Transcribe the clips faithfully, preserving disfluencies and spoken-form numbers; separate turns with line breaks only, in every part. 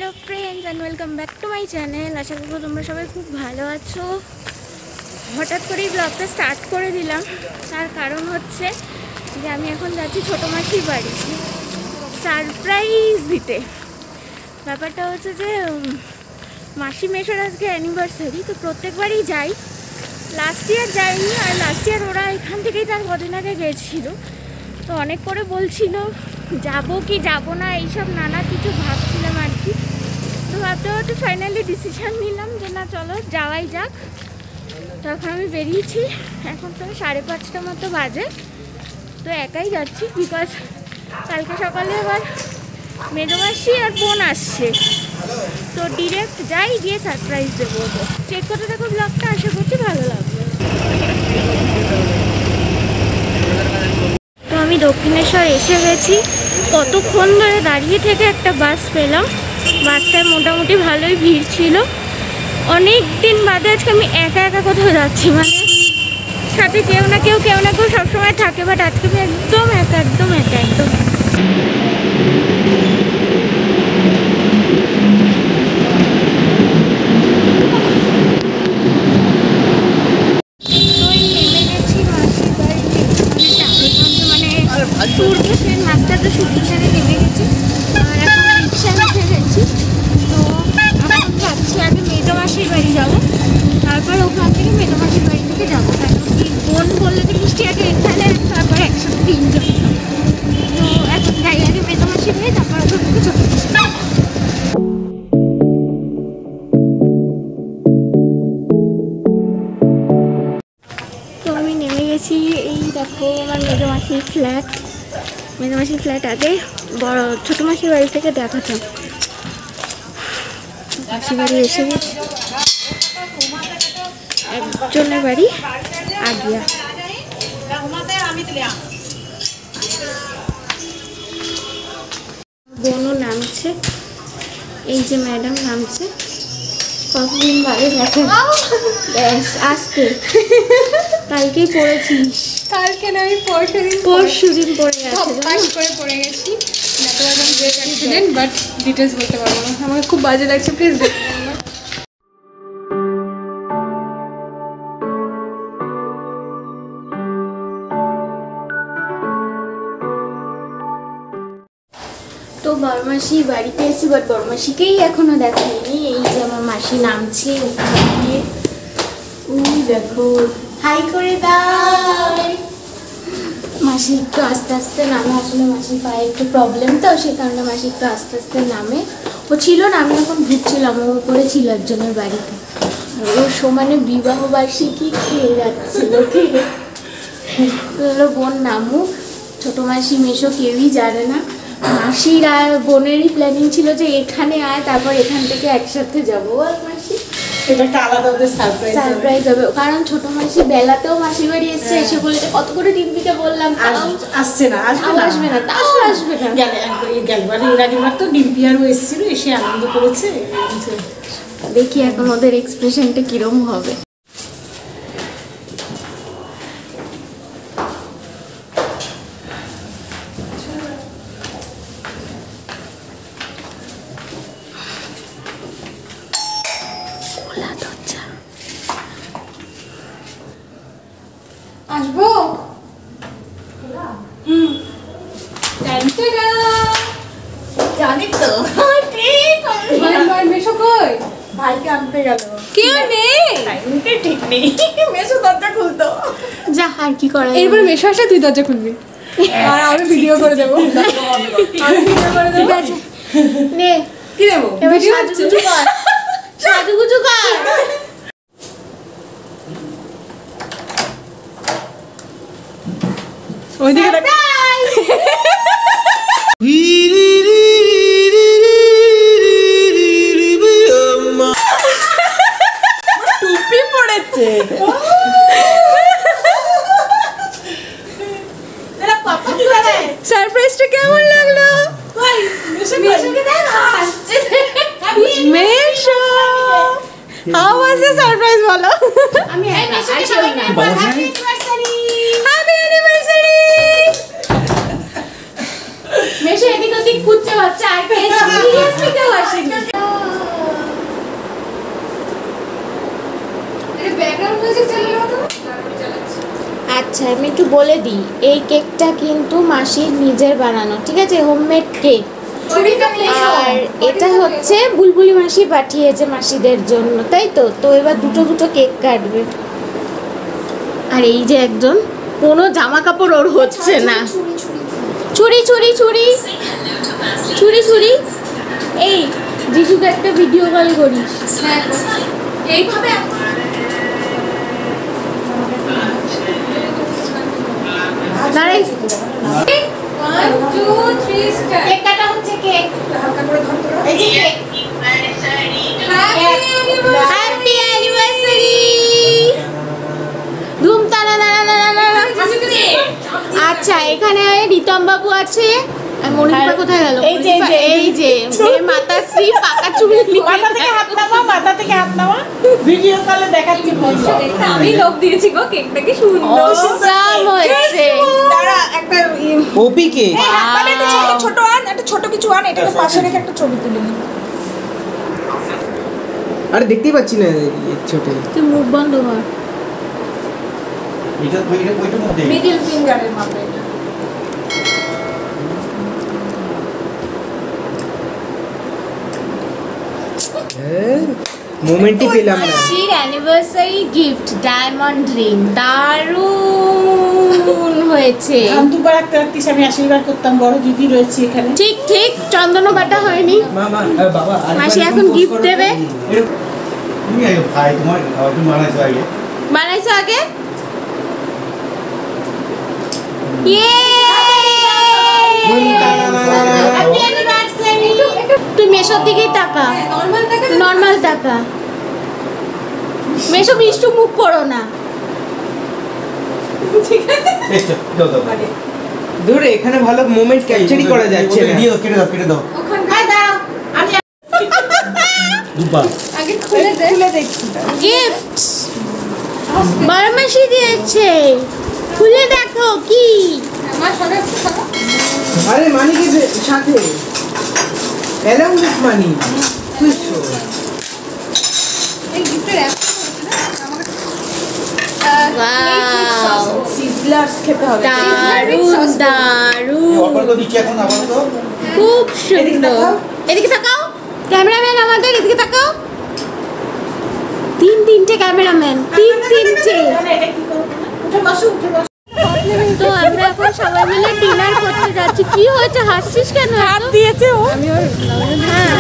Hello friends and welcome back to my channel. आशा कরি তোমরা সবাই খুব ভালো আছো। হঠাৎ করেই ব্লগটা স্টার্ট করে দিলাম, তার কারণ হচ্ছে যে আমি এখন যাচ্ছি ছোটো মাসির বাড়ি সারপ্রাইজ দিতে। ব্যাপারটা হচ্ছে যে মাসি মেশোর আজকে অ্যানিভার্সারি, তো প্রত্যেকবারই যাই। লাস্ট ইয়ার যাইনি, আর লাস্ট ইয়ার ওরা এখান থেকেই তার কদিন আগে গেছিল, তো অনেক করে বলছিল যাবো কি যাবো না এইসব নানা কিছু ভাবছিলাম আর কি। তো ভাবতে ভাবতে ফাইনালি ডিসিশান নিলাম যে না চলো যাওয়াই যাক। তখন আমি বেরিয়েছি, এখন তো সাড়ে পাঁচটা মতো বাজে। তো একাই যাচ্ছি, বিকজ কালকে সকালে আবার মেজমাসি আর বোন আসছে, তো ডিরেক্ট যাই গিয়ে সারপ্রাইজ দেবো। তো চেক করতে দেখো ব্লগটা, আশা করছি ভালো লাগবে। তো আমি দক্ষিণেশ্বর এসে গেছি, কতক্ষণ ধরে দাঁড়িয়ে থেকে একটা বাস পেলাম। বাসটায় মোটামুটি ভালোই ভিড় ছিল। অনেক দিন বাদে আজকে আমি একা একা কোথাও যাচ্ছি, মানে সাথে কেউ না কেউ কেউ না কেউ সবসময় থাকে, বাট আজকে আমি একদম একা একদম একা একদম রাস্তাটা সুবিচারে নেমে গেছি, আর এখন রিক্সা উঠে গেছি। তো এখন যাচ্ছি, আগে মেজমাসির বাড়ি যাবো, তারপর ওখান থেকে মেজমাসির বাড়ি থেকে যাবো। কারণ কি বোন বললে যে মিষ্টি আগে এখানে, তারপর একসাথে তিনজন। তো এখন যাই আগে মেজমাসির বাড়ি, তারপর ওখান থেকে চলে যাচ্ছি। তো আমি নেমে গেছি, এই দেখো আমার মেজমাসির ফ্ল্যাট। মেজমাসির ফ্ল্যাট আগে বড় ছোটো মাসির বাড়ি থেকে দেখাতাম। মাসির বাড়ি এসে গেছে, একজনের বাড়ি আগিয়া। বোনও নামছে, এই যে ম্যাডাম নামছে। কতদিন বাড়ি গেছে, ব্যাস আসতে কালকেই পড়েছিস?
কালকে না, আমি পরশু দিন
পরশু দিন পড়ে গেছে,
পাস করে পড়ে গেছি। অ্যাক্সিডেন্ট, বাট ডিটেলস বলতে পারবো না, আমাকে খুব বাজে লাগছে, প্লিজ দেখুন।
তো বড়মাসি বাড়িতে এসেছি, বাট বড়মাসিকেই এখনো দেখাইনি। এই যে আমার মাসি নামছে ওখানে গিয়ে, উই দেখো হাই করে দাও। মাসি একটু আস্তে আস্তে নামে, আসলে মাসির পায়ে একটু প্রবলেম, তো সেই কারণে মাসি একটু আস্তে আস্তে নামে। ও ছিল না, আমি যখন ঘুরছিলাম ও উপরে ছিল একজনের বাড়িতে, ও সমানে বিবাহ বার্ষিকী খেয়ে যাচ্ছিল। হলো বোন নামুক, ছোটো মাসি মেশো কেউই জানে না। মাসির আর বোনেরই প্ল্যানিং ছিল যে এখানে আয়, তারপর এখান থেকে একসাথে যাবো। আর মাসি
এটা একটা আলাদা ওদের সারপ্রাইজ
সারপ্রাইজ হবে, কারণ ছোট মাসি বেলাতেও মাসির বাড়ি এসছে, এসে বলেছে কত করে টিভিতে বললাম
আসছে না, আসবে না,
আসবে না, তাও আসবে না।
গেলবার এর আগেবার তো ডিম্পিয়ারও এসেছিল, এসে আনন্দ করেছে।
দেখি এখন ওদের এক্সপ্রেশনটা কিরম হবে।
আসবো, হুম জানি তো। মেশো কই? ভাইকে আনতে গেল। কেউ নেই, ঠিক নেই। মেশো দরজা খুলতো,
যা আর কি করা।
এরপরে মেশো আসে, তুই দরজা খুলবি আর আমি ভিডিও করে দেবো। আমি ভিডিও করে দেবো,
ঠিক আছে নে।
কি দেবো?
এবার সাজুগুজু কর, সাজুগুজু কর।
ওইদিকে টুপি পড়েছে। সারপ্রাইজটা কেমন লাগলো? মেশো, হাউ ওয়াজ দ্য সারপ্রাইজ বলো?
আমি মেশোকে সবাই না হ্যাপি অ্যানিভার্সারি,
হ্যাপি অ্যানিভার্সারি।
মেশো এদিক ওদিক খুঁজছে, বাচ্চা আর পেয়েছি, সিরিয়াসলি কেউ আসেনি। আচ্ছা আমি একটু বলে দিই, এই কেকটা কিন্তু মাসির নিজের বানানো, ঠিক আছে, হোমমেড কেক। আর এটা হচ্ছে বুলবুলি মাসি পাঠিয়েছে মাসিদের জন্য, তাই তো। তো এবার দুটো দুটো কেক কাটবে। আর এই যে একজন, কোনো জামা কাপড় ওর হচ্ছে না, ছুরি ছুরি ছুরি ছুরি ছুরি। এই জিজুকে একটা ভিডিও কল করিস।
এইভাবে
দাঁড়াই,
one two three start
cake কাটা হচ্ছে, কেক
হালকা করে ধর ধরো
এই যে কেক। Happy anniversary. ধুম তারা তারা তারা তারা। আচ্ছা এখানে রিতম বাবু আছে। আর মনিকা কোথায় গেল?
এই যে, এই যে,
এই যে মাতাশ্রী পাকা চুল,
মাথা থেকে হাত নামা, মাথা থেকে হাত নামা, ভিডিও কলে দেখাচ্ছি বলছো।
আমি লোভ দিয়েছি গো, কেকটা কি সুন্দর
অসাম হয়েছে।
দাঁড়া একটা
ওপি কে
মানে একটা ছোট ছোট আন, একটা ছোট কিছু আন, এটাকে পাশে রেখে একটা ছবি তুলে নিই।
আরে দেখতেই পাচ্ছি না ছোট।
তুই মুখ বন্ধ কর।
এটা ওইটা ওইটার মধ্যে
মিডল ফিঙ্গারের মাপে এটা।
মোমেন্টই পেলাম না।
মাসির অ্যানিভার্সারি গিফট ডায়মন্ড রিং, দারুণ হয়েছে।
আন্তুপা রাখতে রাখতিস, আমি আশীর্বাদ করতাম, বড় দিদি রয়েছে এখানে।
ঠিক ঠিক, চন্দনও বাটা হয়নি।
মামা বাবা
মাসি এখন গিফট দেবে।
তুমি আগে ভাই তোমার খাওয়া তুমি বানাইছো আগে
বানাইছো আগে। ইয়ে তুই মেশোর দিকেই তাকা,
নরমাল টাকা
নর্মাল তাকা। মেশো মিষ্টু মুখ করো না।
এসো দাও দাও
দূরে এখানে ভালো মোমেন্ট ক্যাপচারই করা যাচ্ছে না।
দিও কেটে দাও কেটে দাও
আয় দাঁড়াও, আমি
দুপা
আগে খুলে দে
খুলে দেখছি।
গিফট বড় মাসি দিয়েছে, খুলে দেখো কি।
আমার সরে সরো
আরে মানি কি সাথে এলাম উইথ মানি তুই শোন।
এই গিফটের অ্যাপ
ওয়াও
সিজলার্স খেতে হবে।
দারুণ দারুণ,
অপর তো দিচ্ছি এখন আবার তো
খুব সুন্দর। এদিকে তাকাও ক্যামেরাম্যান, আমাদের এদিকে তাকাও। তিন তিনটে ক্যামেরাম্যান, তিন তিনটে।
এটা কি করব? উঠে বসো, উঠে বসো।
তো আমরা এখন সবাই মিলে ডিনার করতে যাচ্ছি। কি হয়েছে, হাসছিস কেন?
হাত দিয়েছে ও।
হ্যাঁ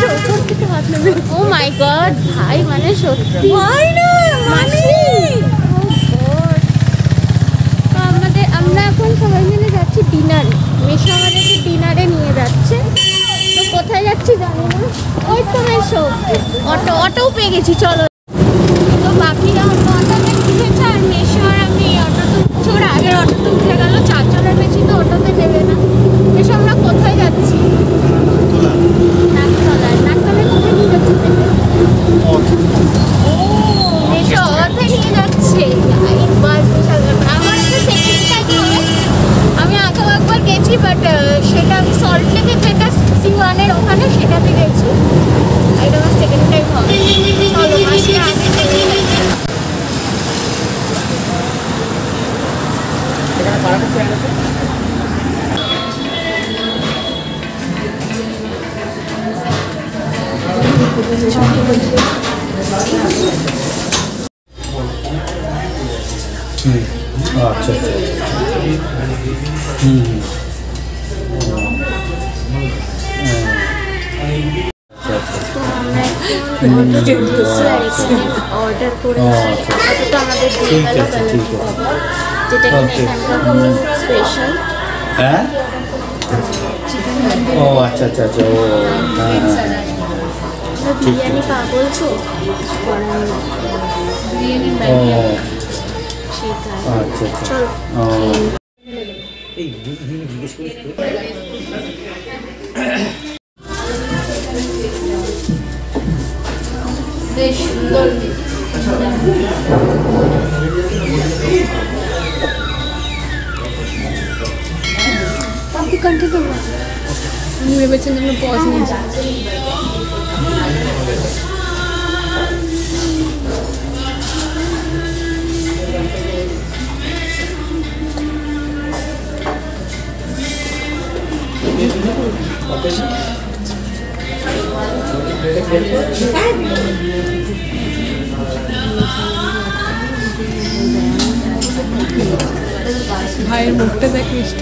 ও মাই গড, ভাই মানে সত্যি মাসি। Oh God! তো আমাদের আমরা এখন সবাই মিলে যাচ্ছি ডিনারে। মেশো আমাদেরকে ডিনারে নিয়ে যাচ্ছে। তো কোথায় যাচ্ছি জানি না। ওই তো মেশো অটো, অটোও পেয়ে গেছি, চলো। তো বাকিরা অন্য অটোতে উঠেছে, আর মেশো আর আমি অটোতে উঠছি। ওর আগের অটোতে উঠে গেল, চারজনের বেশি তো অটোতে দেবে না। মেশো আমরা কোথায় যাচ্ছি? নাকতলায়। নাকতলায় কোথায় নিয়ে যাচ্ছি? ও মেশো অথে নিয়ে যাচ্ছে। একবার বিশাল ব্যাপার। আমার একটা সেকেন্ড টাইম হবে। আমি আগেও একবার গেছি, বাট সেটা আমি সল্ট লেকে যেটা সি ওয়ানের ওখানে সেটাতে গেছি। এটা আমার সেকেন্ড টাইম হবে। চলো মাসির আগে থেকে গেছে।
আচ্ছা আচ্ছা হুম
অর্ডার করেছি, তো আমাদের দিয়ে গেল যেটা কিনা এখানকার খুব স্পেশাল।
হ্যাঁ ও আচ্ছা আচ্ছা আচ্ছা ও হ্যাঁ হ্যাঁ
বিরিয়ানি পাগল তো করার নেই। বিরিয়ানি
ও
ম্যাগি সেটা।
আচ্ছা আচ্ছা
চলো
ও
এই জিজ্ঞেস করিস তো
বেশ সুন্দর।
আপনি কন্টিনিউ করুন।
আমি ভেবেছিলাম আমরা পজ নিয়ে যাই। ভাইয়ের মুখটা দেখ মিষ্টি।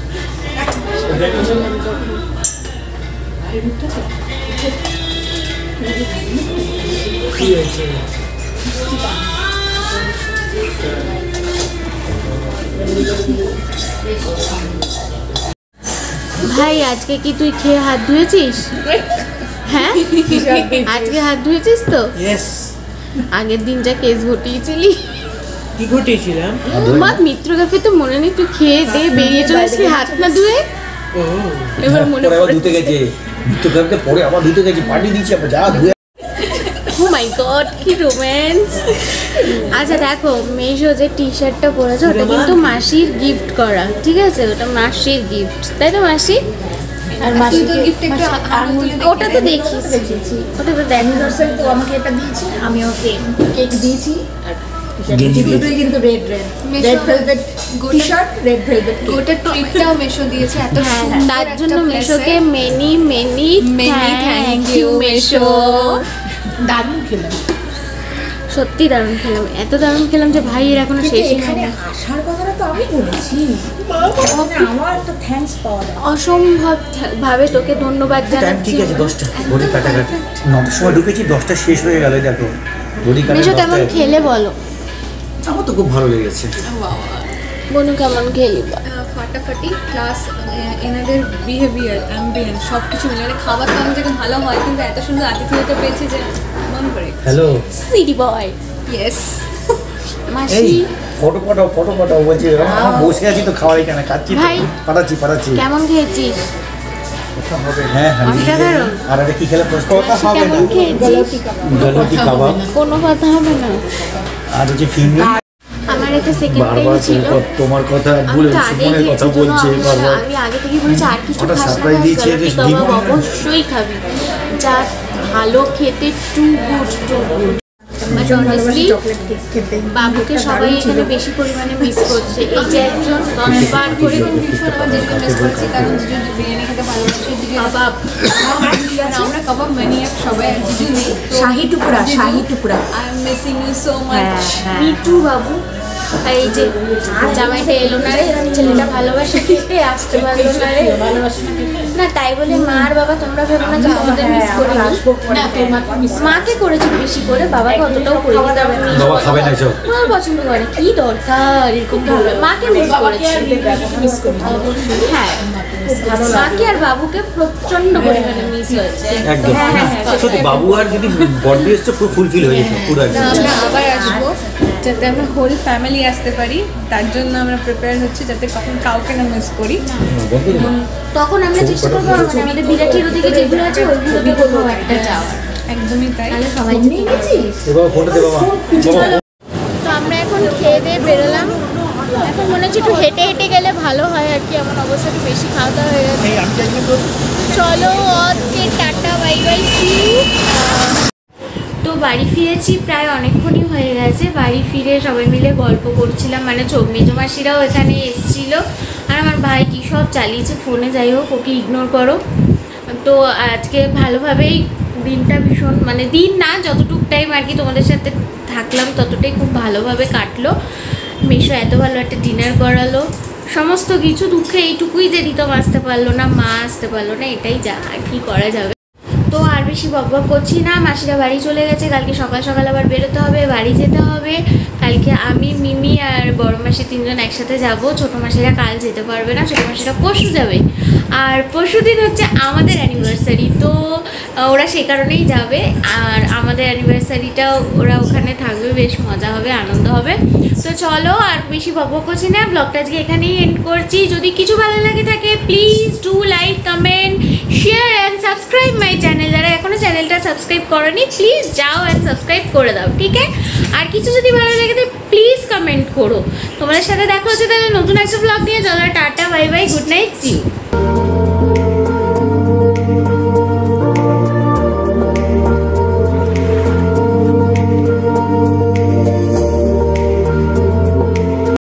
ভাই আজকে কি তুই খেয়ে হাত ধুয়েছিস? হ্যাঁ আজকে হাত ধুয়েছিস তো?
ইয়েস।
আগের দিন যা কেস ঘটিয়েছিলি,
কি ঘটিয়েছিলাম?
মা মিত্র ক্যাফে তো মনে নেই, তুই খেয়ে দে বেরিয়ে চলে আসলি হাত না ধুয়ে। এবার মনে
পরে আবার
পড়ে।
ধুতে গেছে, ধুতে গেছে পরে আবার ধুতে গেছে, পার্টি দিচ্ছি আবার যা ধুয়ে।
ও মাই গড কি রোম্যান্স। আচ্ছা দেখো মেশো যে টি শার্টটা পরেছে ওটা কিন্তু মাসির গিফট করা, ঠিক আছে? ওটা মাসির গিফট, তাই তো মাসি?
আর
তুই তো gift একটু আঙুল তুলে
ওটা তো দেখিস, ওটা তো দেখ।
অ্যানিভার্সারি তো আমাকে এটা দিয়েছি, আমি ওকে কেক দিয়েছি আর
গেঞ্জি
দুটোই কিন্তু রেড রেড
মেশো
রেড ভেলভেট
গোটা-
টি শার্ট, রেড ভেলভেট
গোটা ট্রিটটাও মেশো দিয়েছে এত সুন্দর
তার
একটা
জন্য
place-এ।
মেশোকে many many
Many thank you, মেশো।
দারুণ খেলাম।
সত্যি দারুণ খেলাম, এত দারুণ খেলাম যে ভাইয়ের এখনো
কিন্তু
শেষই
এখানে
হয়নি।
আসার কথাটা তো আমি বলেছি, মানে আমার একটা থ্যাঙ্কস পাওয়া যায়।
অসম্ভব থা- ভাবে তোকে ধন্যবাদ
টাইম
জানাচ্ছি।
ঠিক আছে দশটা, ঘড়ি কাটাকাটি নটার সময় ঢুকেছি, দশটা শেষ হয়ে গেল দেখো ঘড়ি কাটা।
মেশো কেমন খেলে বলো?
আমার তো খুব ভালো লেগেছে।
বনু কেমন খেলি বল?
আহ, ফাটাফাটি প্লাস এনাদের বিহেভিয়ার অ্যাম্বিয়েন্স সব কিছু মিলে মানে খাবার তো আমি থেকে ভালো হয়, কিন্তু এত সুন্দর আতিথেয়তা পেয়েছে যে মন করে।
হ্যালো
সিডি বয়
ইয়েস
মাসি
এই ফটো পাঠাও, ফটো পাঠাও বলছে। আমার বসে আছি তো খাওয়ার এখানে খাচ্ছি তো।
ভাই।
পাঠাচ্ছি পাঠাচ্ছি।
কেমন খেয়েছিস?
হ্যাঁ হ্যাঁ
অসাধারণ।
আর এটা কি খেলে প্রশ্ন কথা হবে না।
কেমন খেয়েছিস?
গলতি কাবাব
কোনো কথা হবে না।
আর হচ্ছে ফিঙ্গার।
আমার একটা সেকেন্ড টাইম
বারবার
ছিল।
তোমার কথা
আমি
ভুলে
তো আগেই
সুমনের কথা
খেয়েছি,
বলছে
জন্য
বারবার।
আমি আগে থেকে বলেছি আর কিছু
হঠাৎ
খাস না,
surprise দিয়েছে,
গলতি
বেশ
কাবাব
ডিম-
অবশ্যই খাবি, যা ভালো খেতে, too good too good. But honestly
chocolate cake খেতে
বাবুকে সবাই এখানে বেশি পরিমাণে মিস করছে। এই যে একজন দশ বার করে
ভীষণ আমার জিজুকে মিস করেছি, কারণ জিজু বিরিয়ানি খেতে ভালোবাসে। জিজু
কাবাব
আমরা কাবাব ম্যানিয়াক সবাই, আর জিজু নেই।
শাহি tukda, shahi tukda.
I am missing you so
হ্যাঁ
মাচ।
হ্যাঁ
মিঠু বাবু। আর এই যে জামাইটা এলো না রে, ছেলেটা ভালোবাসে খেতে, আসতে পারলো না রে। না তাই বলে মা আর বাবা তোমরা ভেবো না যে তোমাদের মিস করি। না তোমাকে মাকে করেছি বেশি করে, বাবাকে অতটাও করি না।
বাবা খাবে না সব।
মা পছন্দ করে, কি দরকার এরকম বলবে। মাকে মিস করেছি,
মিস করি।
হ্যাঁ মাকে আর বাবুকে প্রচন্ড পরিমাণে মিস হয়েছে।
একদম
হ্যাঁ, হ্যাঁ, হ্যাঁ।
সত্যি বাবু আর যদি বডি এসছে পুরো ফুলফিল হয়ে যেত পুরো একদম।
আমরা আবার আসবো যাতে আমরা হোল ফ্যামিলি আসতে পারি, তার জন্য আমরা প্রিপেয়ার হচ্ছি যাতে কখন কাউকে না মিস করি।
তখন আমরা চেষ্টা করবো মানে আমাদের বিরাটির ওদিকে যেগুলো আছে ওইগুলোকে বলবো একটা যাওয়া,
একদমই তাই।
তাহলে সবাই নিয়ে গেছিস।
এবার ফোনটা দে বাবা। বাবা
তো আমরা এখন খেয়ে দিয়ে বেরোলাম। এখন মনে হচ্ছে একটু হেঁটে হেঁটে গেলে ভালো হয় আর কি, এমন অবস্থা একটু বেশি খাওয়া দাওয়া হয়ে গেছে। চলো okay tata bye bye see you. তো বাড়ি ফিরেছি, প্রায় অনেকক্ষণই হয়ে গেছে। বাড়ি ফিরে সবাই মিলে গল্প করছিলাম, মানে মেজো মাসিরাও এখানে এসেছিল। আর আমার ভাই কী সব চালিয়েছে ফোনে, যাই হোক ওকে ইগনোর করো। তো আজকে ভালোভাবেই দিনটা ভীষণ, মানে দিন না যতটুক টাইম আর কি তোমাদের সাথে থাকলাম ততটাই খুব ভালোভাবে কাটলো। মেশো এত ভালো একটা ডিনার করালো, সমস্ত কিছু। দুঃখে এইটুকুই যে রিতম আসতে পারলো না, মা আসতে পারলো না, এটাই যা, আর কি করা যাবে। তো আর বেশি বকবক করছি না, মাসিরা বাড়ি চলে গেছে। কালকে সকাল সকাল আবার বেরোতে হবে, বাড়ি যেতে হবে। কালকে আমি মিমি আর বড় মাসি তিনজন একসাথে যাব। ছোটো মাসিরা কাল যেতে পারবে না, ছোটো মাসিরা পরশু যাবে। আর পরশু দিন হচ্ছে আমাদের অ্যানিভার্সারি, তো ওরা সে কারণেই যাবে। আর আমাদের অ্যানিভার্সারিটাও ওরা ওখানে থাকবে, বেশ মজা হবে, আনন্দ হবে। তো চলো আর বেশি বকবক করছি না, ব্লগটা আজকে এখানেই এন্ড করছি। যদি কিছু ভালো লাগে থাকে please do like, comment, share and subscribe my channel. যারা এখনও চ্যানেলটা সাবস্ক্রাইব করোনি প্লিজ যাও অ্যান্ড সাবস্ক্রাইব করে দাও, ঠিক আছে? আর কিছু যদি ভালো লাগে তো প্লিজ কমেন্ট করো। তোমাদের সাথে দেখা হচ্ছে তাহলে নতুন একটা ব্লগ নিয়ে। চলো tata bye bye, good night, see you.